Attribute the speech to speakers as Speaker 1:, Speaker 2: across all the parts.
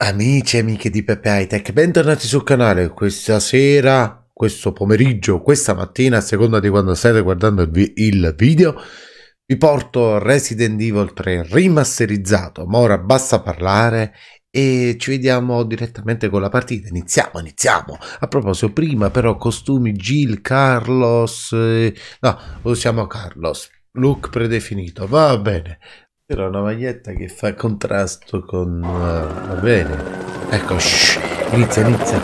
Speaker 1: Amici e amiche di Pepe Hightech, bentornati sul canale. Questa sera, questo pomeriggio, questa mattina, a seconda di quando state guardando il video, vi porto Resident Evil 3 rimasterizzato. Ma ora basta parlare e ci vediamo direttamente con la partita. Iniziamo. A proposito, prima però costumi Jill, Carlos, no, usiamo Carlos, look predefinito, va bene. Era una maglietta che fa contrasto con... va bene. Ecco, shh, inizia.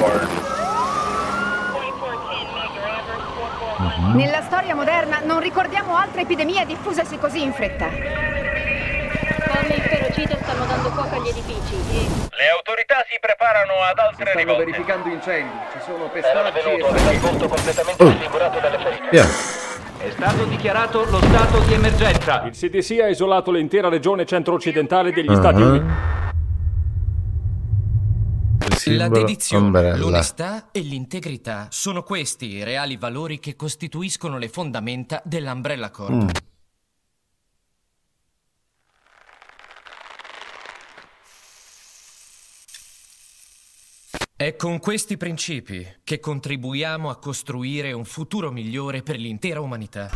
Speaker 2: Nella storia moderna non ricordiamo altre epidemie diffusesi così in fretta.
Speaker 3: Pommi inferocite stanno dando fuoco agli edifici.
Speaker 4: Le autorità si preparano ad altre
Speaker 5: Stanno
Speaker 4: rivolte.
Speaker 5: verificando incendi, ci sono
Speaker 4: Era
Speaker 5: pestaggi
Speaker 4: venuto
Speaker 5: e
Speaker 4: nel posto completamente rassicurato dalle ferite.
Speaker 1: Via.
Speaker 4: È stato dichiarato lo stato di emergenza.
Speaker 6: Il CDC ha isolato l'intera regione centro-occidentale degli Stati Uniti.
Speaker 7: La dedizione,
Speaker 1: ombrella.
Speaker 7: l'onestà e l'integrità sono questi i reali valori che costituiscono le fondamenta dell'Umbrella Corp. È con questi principi che contribuiamo a costruire un futuro migliore per l'intera umanità.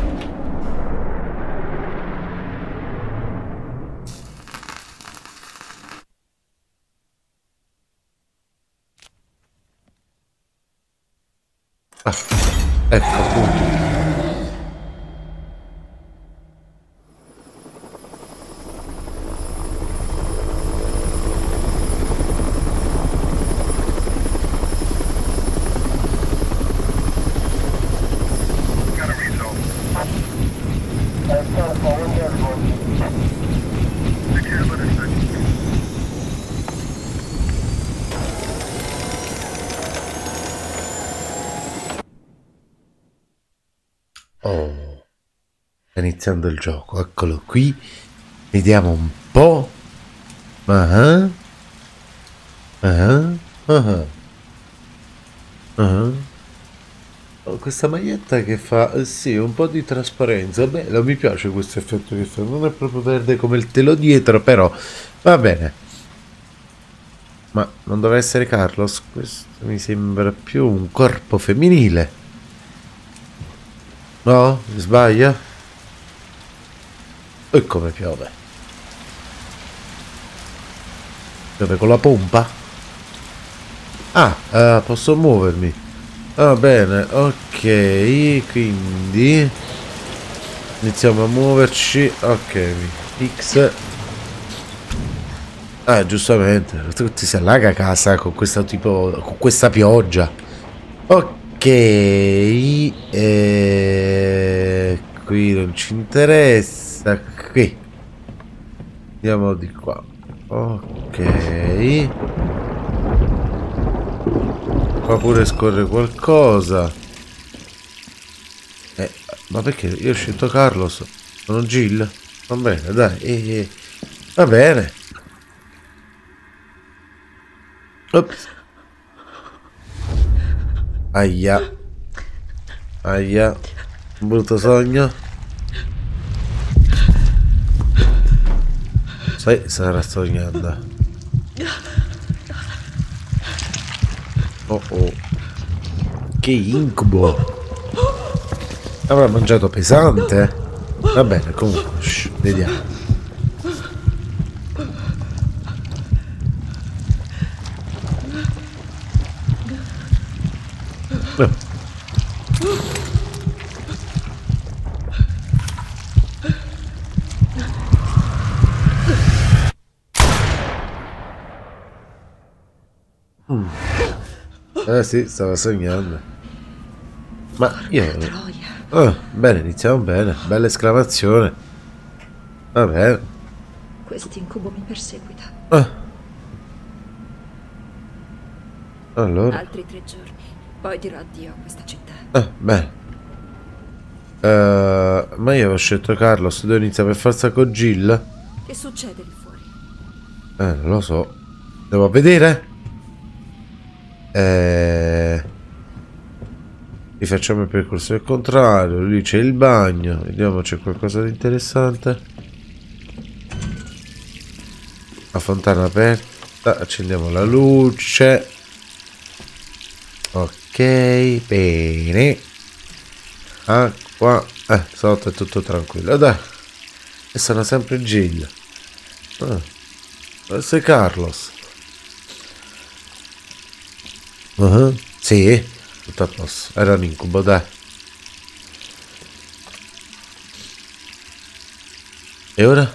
Speaker 1: Ah, ecco appunto. Oh, sta iniziando il gioco, eccolo qui, vediamo un po'. Oh, questa maglietta che fa, sì, un po' di trasparenza, bello, mi piace questo effetto che fa, non è proprio verde come il telo dietro, però va bene. Ma non doveva essere Carlos, questo mi sembra più un corpo femminile. No? Sbaglia? E come piove? Piove con la pompa? Ah, posso muovermi. Va bene, ok, quindi iniziamo a muoverci. Ok, X. Ah, giustamente, tutti si allaga a casa con questo tipo, con questa pioggia. Ok. Qui non ci interessa. Qui andiamo di qua. Ok, qua pure scorre qualcosa. Ma perché io ho scelto Carlos, sono Jill? Va bene, dai, va bene. Ops. Aia, un brutto sogno. Sai, sarà sognando. Oh, che incubo. Avrà mangiato pesante? Va bene, comunque, shh, vediamo. Sì, stava sognando. Ma io... bene, iniziamo bene. Bella esclamazione. Va bene.
Speaker 3: Quest'incubo mi perseguita.
Speaker 1: Allora...
Speaker 3: Altri 3 giorni, poi dirò addio a questa città.
Speaker 1: Bene. Ma io avevo scelto Carlos. Devo iniziare per forza con Jill?
Speaker 3: Che succede lì fuori?
Speaker 1: Non lo so. Devo vedere? Rifacciamo il percorso al contrario. Lì c'è il bagno. Vediamo, c'è qualcosa di interessante. La fontana aperta. Accendiamo la luce. Ok, bene. Acqua. Sotto è tutto tranquillo. Dai. E sono sempre Jill. Sei Carlos. Sì, tutto a posto. Era un incubo, dai. E ora?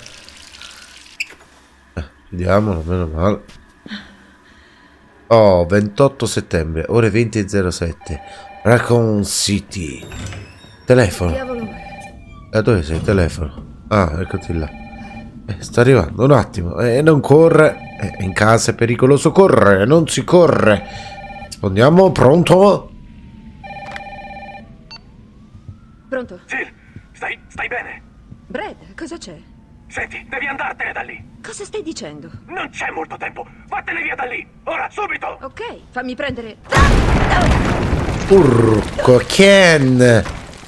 Speaker 1: Vediamolo, meno male. Oh, 28 settembre, ore 20:07. Raccoon City. Telefono. Dove sei il telefono? Ah, eccoti là. Sta arrivando, un attimo. Non corre. In casa è pericoloso correre, non si corre. Rispondiamo, pronto?
Speaker 2: Pronto?
Speaker 4: Jill, stai bene?
Speaker 2: Brad, cosa c'è?
Speaker 4: Senti, devi andartene da lì.
Speaker 2: Cosa stai dicendo?
Speaker 4: Non c'è molto tempo. Vattene via da lì. Ora, subito.
Speaker 2: Ok, fammi prendere...
Speaker 1: Urco, Ken.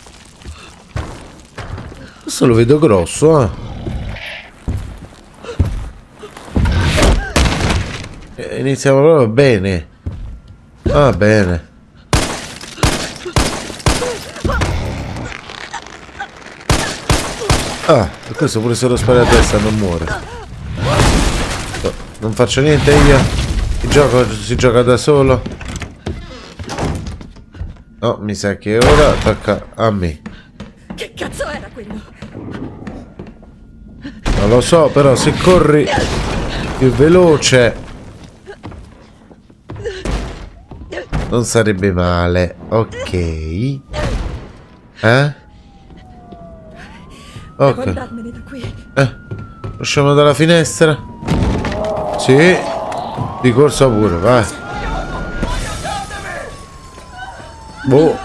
Speaker 1: Questo lo vedo grosso, Iniziamo proprio bene. Ah, bene. Ah, e questo pure se lo spara a testa non muore. Non faccio niente io. Il gioco si gioca da solo. No, mi sa che ora tocca a me.
Speaker 2: Che cazzo era quello?
Speaker 1: Non lo so, però se corri più veloce non sarebbe male. Ok. Ok.
Speaker 2: Guardarmene da qui.
Speaker 1: Usciamo dalla finestra? Sì. Di corsa pure, vai. Boh.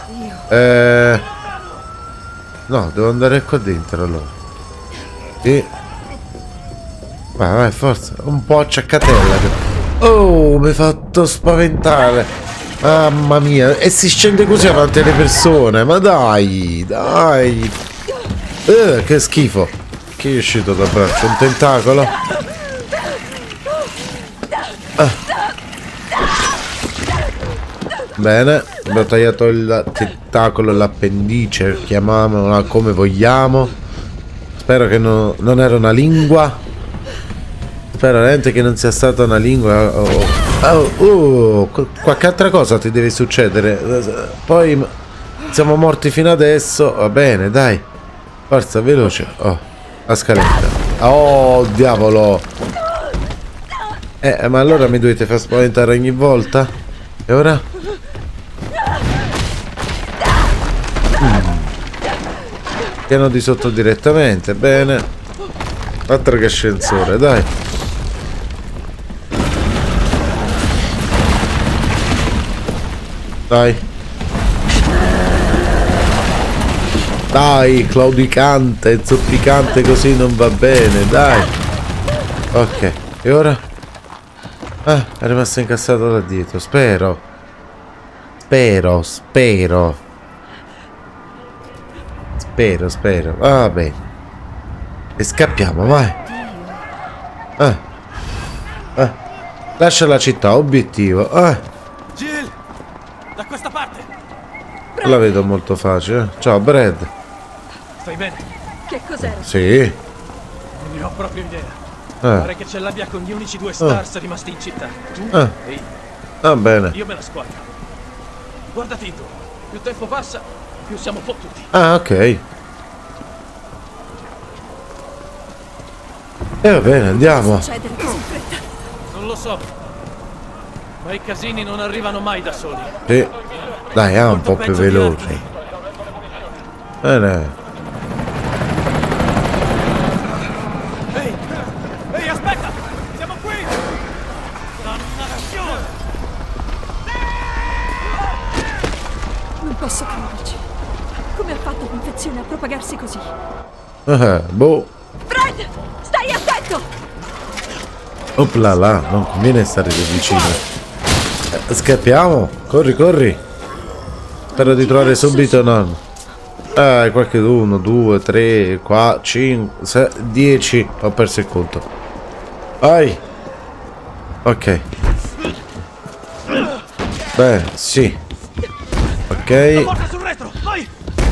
Speaker 1: No, devo andare qua dentro allora. Sì. Vai, forza. Un po' a ciaccatella. Oh, mi hai fatto spaventare. Mamma mia. E si scende così avanti alle persone. Ma dai, dai. Che schifo. Che è uscito dal braccio? Un tentacolo? Bene. Abbiamo tagliato il tentacolo, l'appendice. Chiamiamola come vogliamo. Spero che non era una lingua. Spero veramente che non sia stata una lingua. Qualche altra cosa ti deve succedere. Poi siamo morti fino adesso. Va bene, dai. Forza, veloce. Oh, la scaletta. Oh, diavolo. Ma allora mi dovete far spaventare ogni volta? E ora? Piano di sotto direttamente. Bene. Altro che ascensore, dai. Dai. Dai, claudicante, zoppicante così non va bene, dai. Ok, e ora? Ah, è rimasto incassato da dietro, spero. Spero. Va bene. E scappiamo, vai. Lascia la città, obiettivo.
Speaker 4: Jill, da questa parte.
Speaker 1: La vedo molto facile. Ciao, Brad.
Speaker 4: Stai bene?
Speaker 2: Che cos'era?
Speaker 1: Sì.
Speaker 4: Non ne ho proprio idea. Pare che ce l'abbia con gli unici 2 stars rimasti in città. Tu e io.
Speaker 1: Va bene.
Speaker 4: Io me la squadra. Guardati intorno. Più tempo passa, più siamo fottuti.
Speaker 1: Ah, ok. E va bene, andiamo.
Speaker 2: Succedere così in fretta.
Speaker 4: Non lo so. Ma i casini non arrivano mai da soli.
Speaker 1: Sì. Dai, un po' più veloce. Bene.
Speaker 4: Ehi, aspetta! Siamo qui! Dannazione!
Speaker 2: Non posso crederci. Come ha fatto l'infezione a propagarsi così?
Speaker 1: Boh.
Speaker 2: Brad! Stai attento!
Speaker 1: Opla là, non conviene stare più vicino. Scappiamo. Corri. Spero di trovare subito nonno. Qualche 1, 2, 3, 4, 5, 6, 10. Ho perso il conto. Vai. Ok. Beh, sì. Ok.
Speaker 4: La porta sul retro, vai!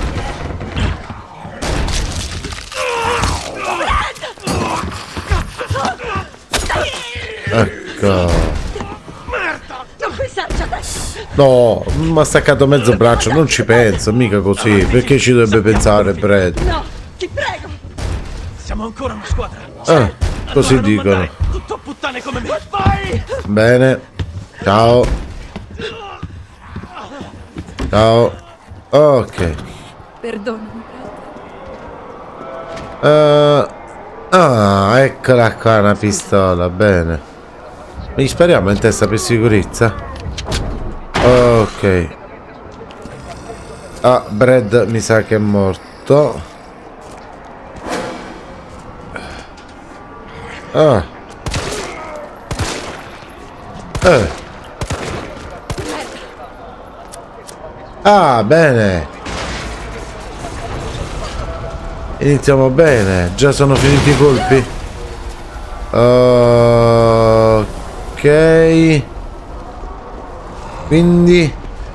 Speaker 1: Ecco.
Speaker 2: Non pensarci adesso!
Speaker 1: No, mi ha staccato mezzo braccio, non ci penso, mica così. Perché ci dovrebbe pensare Brad?
Speaker 2: No, ti prego!
Speaker 4: Siamo ancora una squadra.
Speaker 1: Così
Speaker 4: Allora non
Speaker 1: dicono.
Speaker 4: mandare tutto a puttane come me. Vai!
Speaker 1: Bene. Ciao. Ciao. Ok.
Speaker 2: Perdonami, Brad.
Speaker 1: Eccola qua una pistola, bene. Mi spariamo in testa per sicurezza. Ok. Brad mi sa che è morto. Bene. Iniziamo bene. Già sono finiti i colpi. Ok. Quindi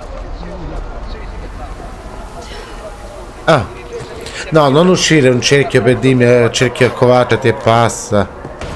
Speaker 1: no, non uscire un cerchio per dirmi cerchio accovacciati e passa.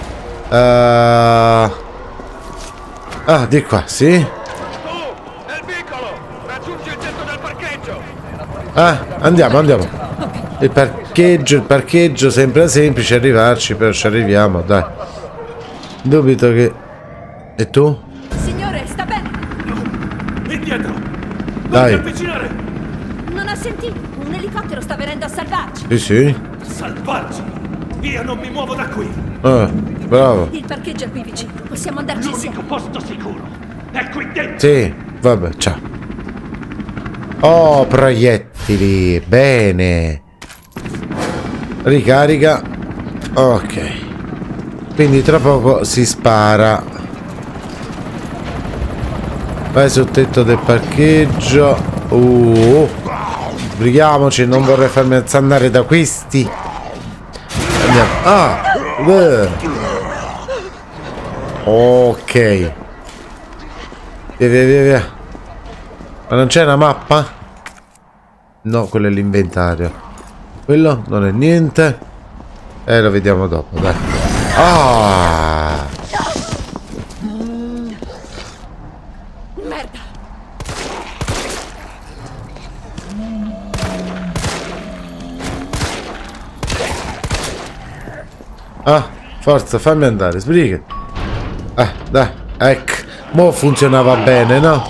Speaker 1: Di qua, sì?
Speaker 4: Nel vicolo! Raggiungi il centro del parcheggio!
Speaker 1: Andiamo. Il parcheggio sembra semplice arrivarci, però ci arriviamo, dai. Dubito che... E tu?
Speaker 2: Signore, sta bene?
Speaker 4: Indietro!
Speaker 1: Dai.
Speaker 4: Non ti avvicinare!
Speaker 2: Non ha sentito? Un elicottero sta venendo a salvarci!
Speaker 1: Sì.
Speaker 4: Salvarci! Io non mi muovo da qui!
Speaker 1: Bravo.
Speaker 2: Il parcheggio è qui vicino, possiamo andarci
Speaker 4: L'unico
Speaker 2: insieme!
Speaker 4: posto sicuro è qui dentro!
Speaker 1: Sì, vabbè, ciao. Oh, proiettili, bene. Ricarica. Ok. Quindi tra poco si spara. Vai sul tetto del parcheggio. Sbrighiamoci, non vorrei farmi azzannare da questi. Andiamo. Ok. Via. Ma non c'è una mappa? No, quello è l'inventario. Quello non è niente. Lo vediamo dopo, dai.
Speaker 2: Merda!
Speaker 1: Forza, fammi andare, sbriga. Dai, ecco. Mo' funzionava bene, no?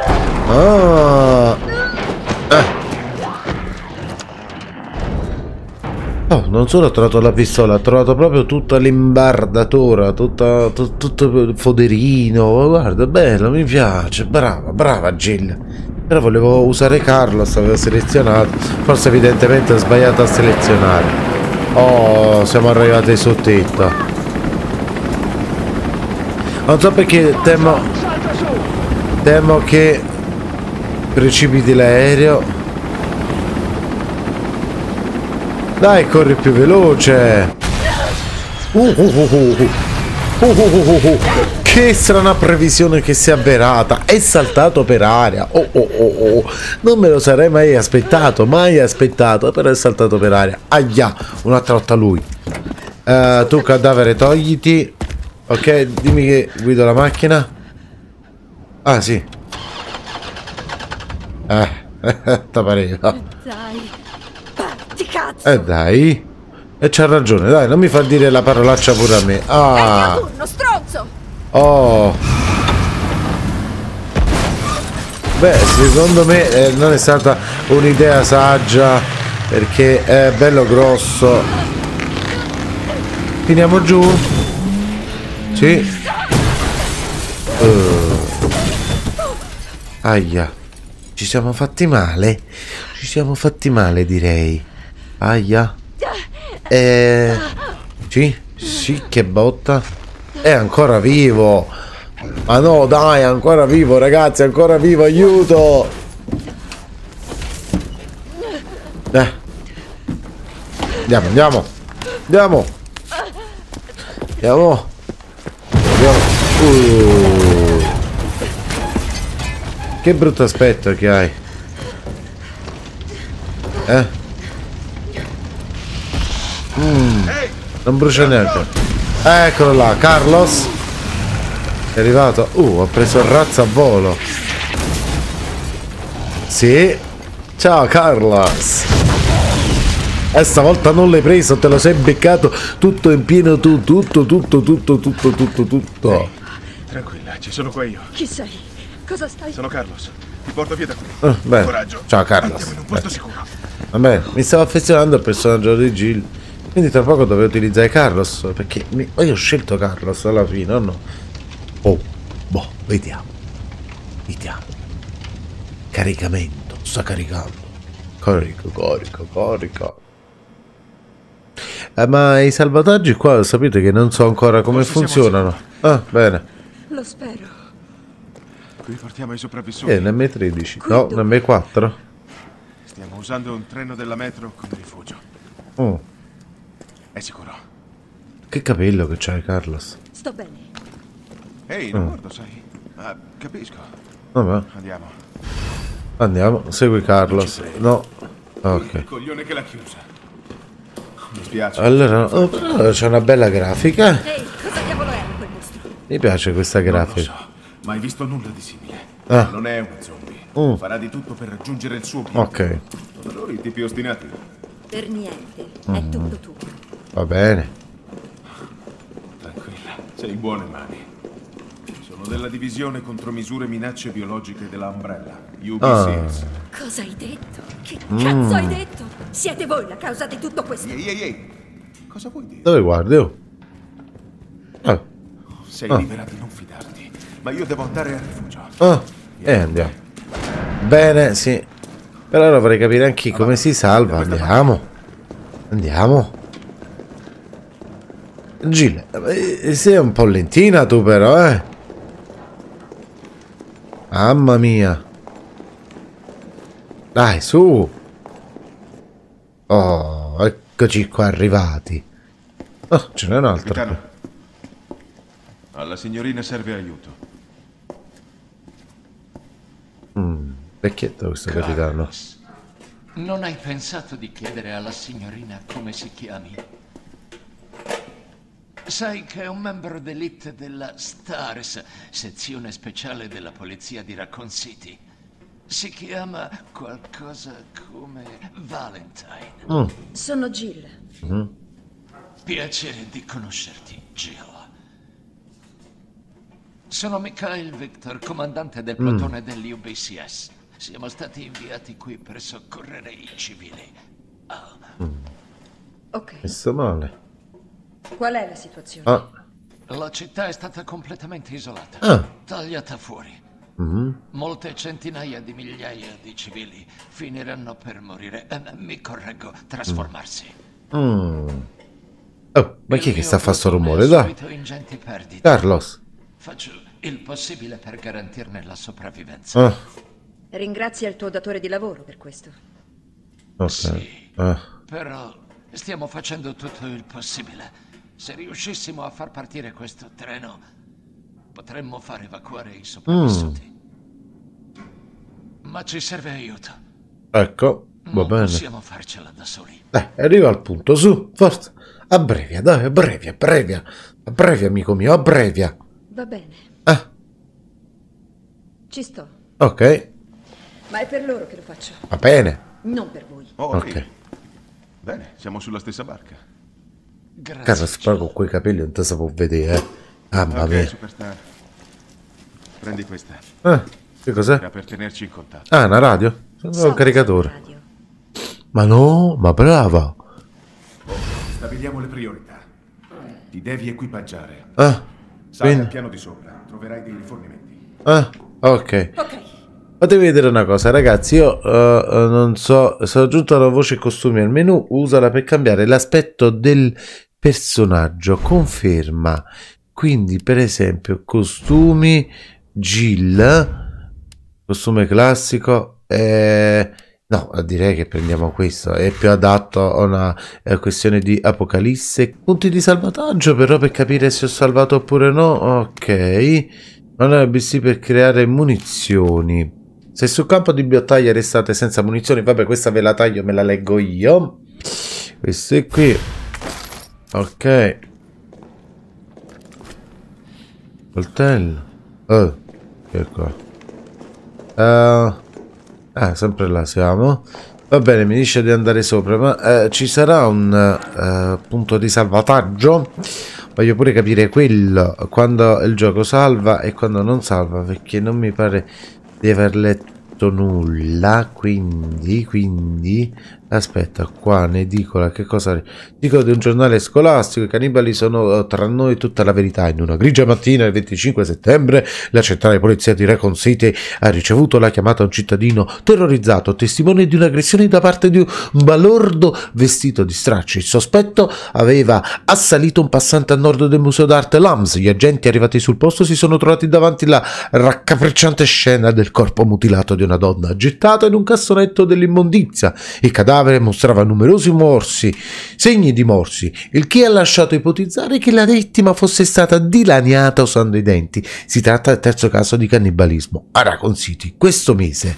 Speaker 1: Non solo ho trovato la pistola, ho trovato proprio tutta l'imbardatura, tutto il foderino. Guarda, bello, mi piace. Brava Jill. Però volevo usare Carlos, avevo selezionato. Forse evidentemente ho sbagliato a selezionare. Siamo arrivati sul tetto. Non so perché temo che precipiti l'aereo. Dai, corri più veloce. Che strana previsione che si è avverata. È saltato per aria. Non me lo sarei mai aspettato, però è saltato per aria. Ahia, un'altra volta lui. Tu cadavere togliti. Ok, dimmi che guido la macchina. Sì. Ti pareva.
Speaker 2: Dai! Parti, cazzo!
Speaker 1: Dai. E c'ha ragione, dai, non mi fa dire la parolaccia pure a me.
Speaker 2: È il mio turno, stronzo!
Speaker 1: Beh, secondo me non è stata un'idea saggia, perché è bello grosso. Finiamo giù? Sì. Aia. Ci siamo fatti male? Ci siamo fatti male, direi. Aia. Sì, che botta. È ancora vivo. Ma no, dai, è ancora vivo, ragazzi, è ancora vivo, aiuto. Andiamo. Che brutto aspetto che hai. Non brucia neanche. Eccolo là, Carlos. È arrivato. Ha preso il razzo a volo. Sì. Ciao Carlos. E stavolta non l'hai preso, te lo sei beccato tutto in pieno tu. Tutto.
Speaker 4: Tranquilla, ci sono qua io.
Speaker 2: Chi sei? Cosa stai?
Speaker 4: Sono Carlos. Ti porto via da qui.
Speaker 1: Bene.
Speaker 4: Coraggio.
Speaker 1: Ciao Carlos.
Speaker 4: Andiamo in un posto sicuro.
Speaker 1: Va bene, mi stavo affezionando al personaggio di Jill. Quindi tra poco dovrei utilizzare Carlos. Perché io ho scelto Carlos alla fine, o no? Vediamo. Caricamento. Sta caricando. Carica. Ma i salvataggi qua sapete che non so ancora come funzionano. Bene.
Speaker 2: Lo spero.
Speaker 4: Qui portiamo i sopravvissuti.
Speaker 1: Un M13. No, un M4.
Speaker 4: Stiamo usando un treno della metro come rifugio. È sicuro.
Speaker 1: Che capello che c'hai, Carlos.
Speaker 2: Sto bene.
Speaker 4: Ehi, non morto, sai? Capisco.
Speaker 1: Vabbè. Andiamo, segui Carlos. No. Ok.
Speaker 4: Il coglione che l'ha chiusa. Mi spiace.
Speaker 1: Allora, però c'è una bella grafica.
Speaker 2: Ehi, cosa diavolo è quel mostro?
Speaker 1: Mi piace questa
Speaker 4: Non lo
Speaker 1: grafica.
Speaker 4: so, mai visto nulla di simile.
Speaker 1: Ah.
Speaker 4: Non è un zombie. Farà di tutto per raggiungere il suo obiettivo.
Speaker 1: Ok,
Speaker 4: Sono loro i tipi ostinati.
Speaker 2: Per niente. È tutto tuo.
Speaker 1: va bene.
Speaker 4: Tranquilla, sei in buone mani. Sono della divisione contromisure minacce biologiche della Umbrella, UBCS.
Speaker 2: Cosa hai detto? Che cazzo hai detto? Siete voi la causa di tutto questo.
Speaker 4: Ehi. Cosa vuoi dire?
Speaker 1: Dove guardi?
Speaker 4: Sei libera di non fidarti, ma io devo andare al rifugio.
Speaker 1: Andiamo. Bene, sì. Però ora vorrei capire anche come si salva. Andiamo. Jill, sei un po' lentina tu però, Mamma mia. Dai, su. Eccoci qua arrivati. Ce n'è un altro.
Speaker 4: Capitano, alla signorina serve aiuto.
Speaker 1: Vecchietto questo capitano.
Speaker 5: Carlos, non hai pensato di chiedere alla signorina come si chiami? Sai che è un membro d'elite della STARS, sezione speciale della polizia di Raccoon City. Si chiama qualcosa come Valentine.
Speaker 2: Sono Jill.
Speaker 5: Piacere di conoscerti, Jill. Sono Mikhail Victor, comandante del plotone dell'UBCS. Siamo stati inviati qui per soccorrere i civili.
Speaker 2: Ok.
Speaker 1: Messo male.
Speaker 2: Qual è la situazione?
Speaker 5: La città è stata completamente isolata, tagliata fuori. Molte centinaia di migliaia di civili finiranno per morire. Mi correggo, trasformarsi.
Speaker 1: Ma chi è che sta a fare sto rumore? Dai.
Speaker 5: Ingenti perdite.
Speaker 1: Carlos.
Speaker 5: Faccio il possibile per garantirne la sopravvivenza.
Speaker 2: Ringrazia il tuo datore di lavoro per questo.
Speaker 1: Ok.
Speaker 5: Sì, però stiamo facendo tutto il possibile. Se riuscissimo a far partire questo treno, potremmo far evacuare i sopravvissuti. Ma ci serve aiuto.
Speaker 1: Ecco, va
Speaker 5: Non
Speaker 1: bene.
Speaker 5: possiamo farcela da soli.
Speaker 1: Dai, arriva al punto, su, forza. Abbrevia, dai, abbrevia. Abbrevia, amico mio, abbrevia.
Speaker 2: Va bene. Ci sto.
Speaker 1: Ok,
Speaker 2: Ma è per loro che lo faccio.
Speaker 1: va bene.
Speaker 2: Non per voi.
Speaker 1: Ok.
Speaker 4: Bene, siamo sulla stessa barca.
Speaker 5: Grazie.
Speaker 1: Carlos, però con quei capelli non te si può vedere, Mamma
Speaker 4: Ok,
Speaker 1: mia.
Speaker 4: superstar. Prendi questa.
Speaker 1: Che cos'è?
Speaker 4: Era per tenerci in contatto.
Speaker 1: Una radio? Sono un caricatore.
Speaker 2: Radio.
Speaker 1: Ma no, ma brava.
Speaker 4: Stabiliamo le priorità. Ti devi equipaggiare.
Speaker 1: Ah,
Speaker 4: Sali
Speaker 1: quindi-
Speaker 4: al piano di sopra, troverai dei rifornimenti.
Speaker 1: ah, ok.
Speaker 2: Ok.
Speaker 1: Fatemi vedere una cosa, ragazzi. Io non so. Sono aggiunto la voce costumi al menu. Usala per cambiare l'aspetto del personaggio. Conferma. Quindi, per esempio, costumi Jill, costume classico. No, direi che prendiamo questo, è più adatto a una questione di apocalisse. Punti di salvataggio però per capire se ho salvato oppure no, ok. Allora BC per creare munizioni. Se sul campo di battaglia restate senza munizioni, vabbè questa ve la taglio, me la leggo io. Questo è qui, ok. Coltello, che qua. Sempre là siamo. Va bene, mi dice di andare sopra, ma ci sarà un punto di salvataggio? Voglio pure capire quello, quando il gioco salva e quando non salva, perché non mi pare di aver letto nulla, quindi aspetta, qua in edicola, che cosa? Dico di un giornale scolastico, i cannibali sono tra noi tutta la verità. In una grigia mattina il 25 settembre la centrale di polizia di Raccoon City ha ricevuto la chiamata a un cittadino terrorizzato, testimone di un'aggressione da parte di un balordo vestito di stracci. Il sospetto aveva assalito un passante a nord del museo d'arte Lams. Gli agenti arrivati sul posto si sono trovati davanti alla raccapricciante scena del corpo mutilato di una donna gettata in un cassonetto dell'immondizia. Il cadavere mostrava numerosi morsi, segni di morsi, il che ha lasciato ipotizzare che la vittima fosse stata dilaniata usando i denti. Si tratta del terzo caso di cannibalismo a Raccoon City questo mese.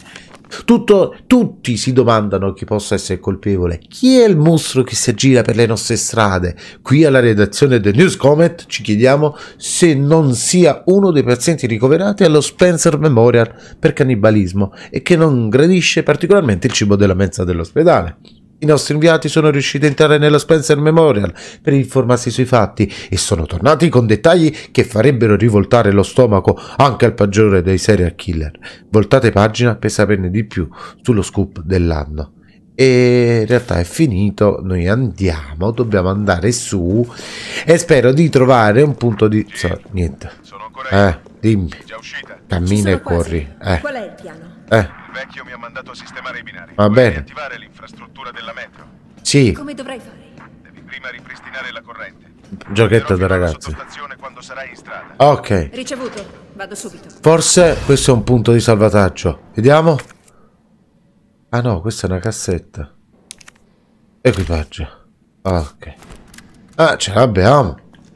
Speaker 1: Tutti si domandano chi possa essere colpevole. Chi è il mostro che si aggira per le nostre strade? Qui alla redazione del News Comet ci chiediamo se non sia uno dei pazienti ricoverati allo Spencer Memorial per cannibalismo e che non gradisce particolarmente il cibo della mensa dell'ospedale. I nostri inviati sono riusciti a entrare nello Spencer Memorial per informarsi sui fatti e sono tornati con dettagli che farebbero rivoltare lo stomaco anche al peggiore dei serial killer. Voltate pagina per saperne di più sullo scoop dell'anno. E in realtà è finito, noi andiamo, dobbiamo andare su e spero di trovare un punto di... niente. Dimmi. Cammina e corri.
Speaker 2: Qual è il piano?
Speaker 8: Il vecchio mi ha mandato a sistemare i binari.
Speaker 1: Va bene.
Speaker 8: Attivare l'infrastruttura della metro.
Speaker 1: Sì.
Speaker 2: Come dovrei fare?
Speaker 8: Devi prima ripristinare la corrente.
Speaker 1: Giochetto da ragazzi.
Speaker 8: Quando sarai in strada.
Speaker 1: Ok.
Speaker 2: Ricevuto. Vado subito.
Speaker 1: Forse questo è un punto di salvataggio. Vediamo. Ah no, questa è una cassetta. Equipaggio. Ok. Ce l'abbiamo.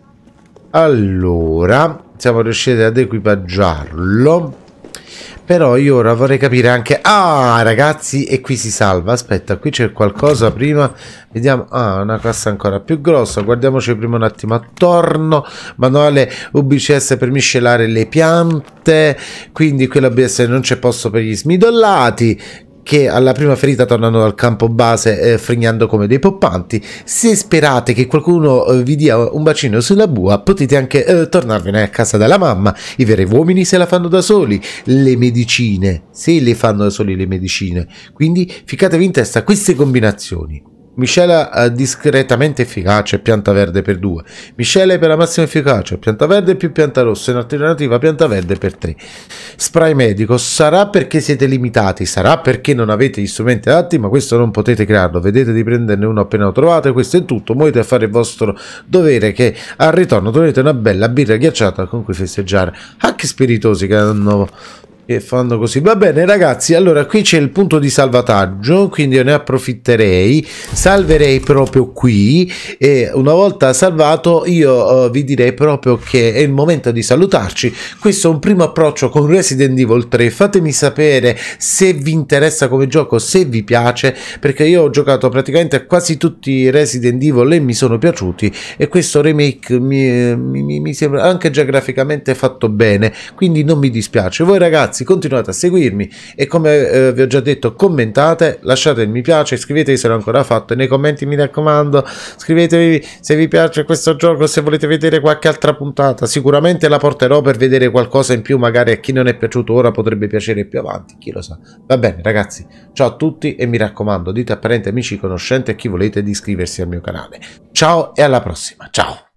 Speaker 1: Allora, siamo riusciti ad equipaggiarlo. Però io ora vorrei capire anche... ragazzi, e qui si salva. Aspetta, qui c'è qualcosa prima. Vediamo... una cassa ancora più grossa. Guardiamoci prima un attimo attorno. Manuale UBCS per miscelare le piante. Quindi qui l'ABS non c'è posto per gli smidollati, che alla prima ferita tornano dal campo base frignando come dei poppanti. Se sperate che qualcuno vi dia un bacino sulla bua, potete anche tornarvene a casa dalla mamma. I veri uomini se la fanno da soli. Le medicine, se le fanno da soli le medicine. Quindi ficatevi in testa queste combinazioni. Miscela discretamente efficace, pianta verde per 2. Miscele per la massima efficacia, pianta verde più pianta rossa, in alternativa pianta verde per 3. Spray medico, sarà perché siete limitati, sarà perché non avete gli strumenti adatti, ma questo non potete crearlo. Vedete di prenderne uno appena lo trovate. Questo è tutto, muovete a fare il vostro dovere, che al ritorno troverete una bella birra ghiacciata con cui festeggiare. Che spiritosi che fanno così. Va bene ragazzi, allora qui c'è il punto di salvataggio, quindi io ne approfitterei, salverei proprio qui e una volta salvato io vi direi proprio che è il momento di salutarci. Questo è un primo approccio con Resident Evil 3. Fatemi sapere se vi interessa come gioco, se vi piace, perché io ho giocato praticamente a quasi tutti i Resident Evil e mi sono piaciuti, e questo remake mi sembra anche già graficamente fatto bene, quindi non mi dispiace. Voi ragazzi continuate a seguirmi e, come vi ho già detto, commentate, lasciate il mi piace, iscrivetevi se non ancora fatto, e nei commenti mi raccomando scrivetevi se vi piace questo gioco, se volete vedere qualche altra puntata. Sicuramente la porterò per vedere qualcosa in più, magari a chi non è piaciuto ora potrebbe piacere più avanti, chi lo sa. Va bene ragazzi, ciao a tutti e mi raccomando, dite a parenti, amici, conoscenti e chi volete di iscriversi al mio canale. Ciao e alla prossima, ciao.